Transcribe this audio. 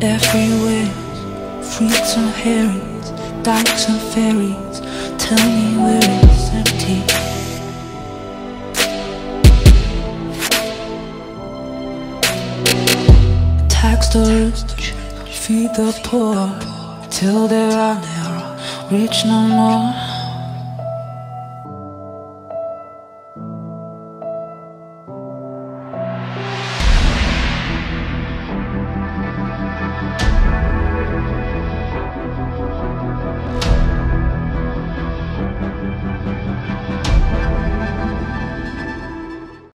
everywhere. Freaks and herrings, dykes and fairies, tell me where it's empty. Tax the rich, feed the poor, till there are never rich no more.